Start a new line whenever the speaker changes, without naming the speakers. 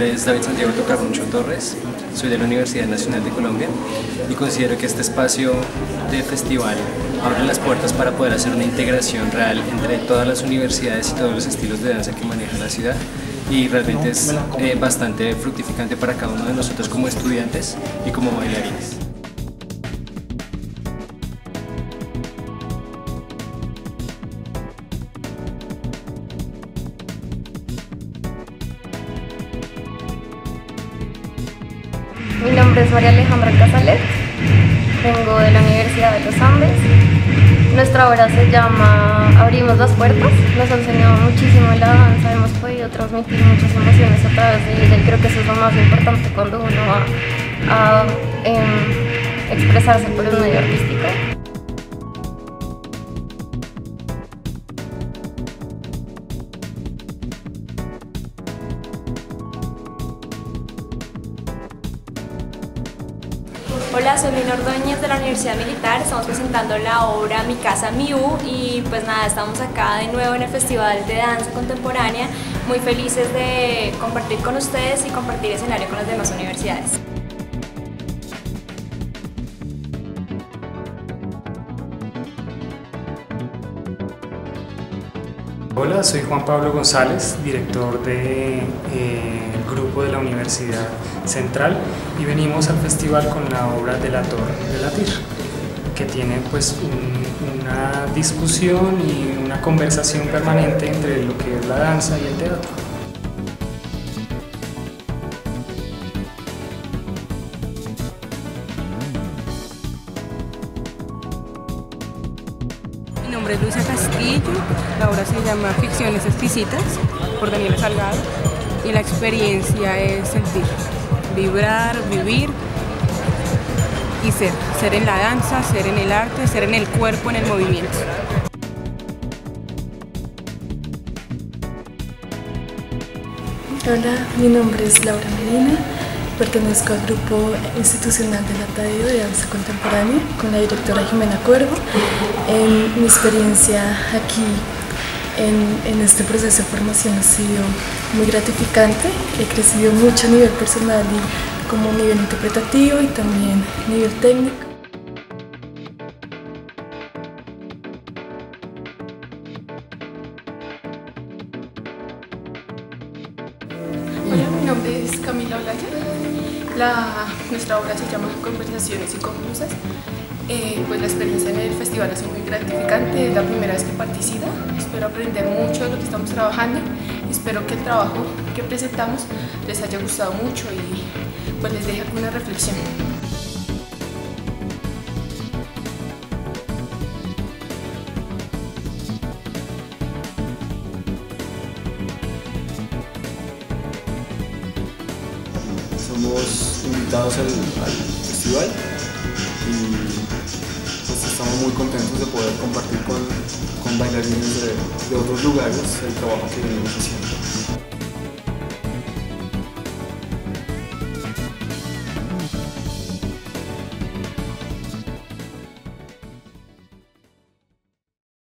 nombre es David Santiago Tocarrucho Torres, soy de la Universidad Nacional de Colombia y considero que este espacio de festival abre las puertas para poder hacer una integración real entre todas las universidades y todos los estilos de danza que maneja la ciudad, y realmente es bastante fructificante para cada uno de nosotros como estudiantes y como bailarines.
Mi nombre es María Alejandra Casalet, vengo de la Universidad de los Andes. Nuestra obra se llama Abrimos las puertas. Nos ha enseñado muchísimo en la danza, hemos podido transmitir muchas emociones a través de ella y creo que eso es lo más importante cuando uno va a expresarse por un medio artístico.
Hola, soy Lina Ordóñez de la Universidad Militar. Estamos presentando la obra Mi Casa Mi U y pues nada, estamos acá de nuevo en el Festival de Danza Contemporánea, muy felices de compartir con ustedes y compartir escenario con las demás universidades.
Hola, soy Juan Pablo González, director del grupo de la Universidad Central, y venimos al festival con la obra de la Torre de la Tir, que tiene pues una discusión y una conversación permanente entre lo que es la danza y el teatro.
Mi nombre es Luisa Castillo, la obra se llama Ficciones Exquisitas por Daniela Salgado y la experiencia es sentir, vibrar, vivir y ser en la danza, ser en el arte, ser en el cuerpo, en el movimiento.
Hola, mi nombre es Laura Medina, pertenezco al grupo institucional de la TADIO de danza contemporánea con la directora Jimena Cuervo. Mi experiencia aquí en este proceso de formación ha sido muy gratificante. He crecido mucho a nivel personal y como nivel interpretativo y también a nivel técnico.
Hola, mi nombre es Camila Olaya. Nuestra obra se llama Conversaciones Inconclusas. Pues la experiencia en el festival ha sido muy gratificante, es la primera vez que participo. Espero aprender mucho de lo que estamos trabajando. Espero que el trabajo que presentamos les haya gustado mucho y pues les deje alguna reflexión.
Somos invitados al festival y pues estamos muy contentos de poder compartir con bailarines de otros lugares el trabajo que venimos haciendo.